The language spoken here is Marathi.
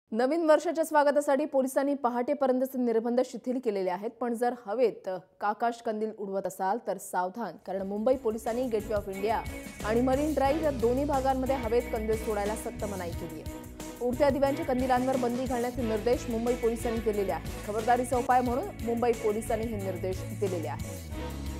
नवीन वर्षाच्या स्वागतासाठी पोलिसांनी पहाटेपर्यंतचे निर्बंध शिथिल केलेले आहेत। पण जर हवेत आकाश कंदील उडवत असाल तर सावधान, कारण मुंबई पोलिसांनी गेटवे ऑफ इंडिया आणि मरीन ड्राईव्ह या दोन्ही भागांमध्ये हवेत कंदील सोडायला सक्त मनाई केली आहे। उडत्या दिव्यांच्या कंदिलांवर बंदी घालण्याचे निर्देश मुंबई पोलिसांनी दिलेले आहेत। खबरदारीचा उपाय म्हणून मुंबई पोलिसांनी हे निर्देश दिलेले आहेत।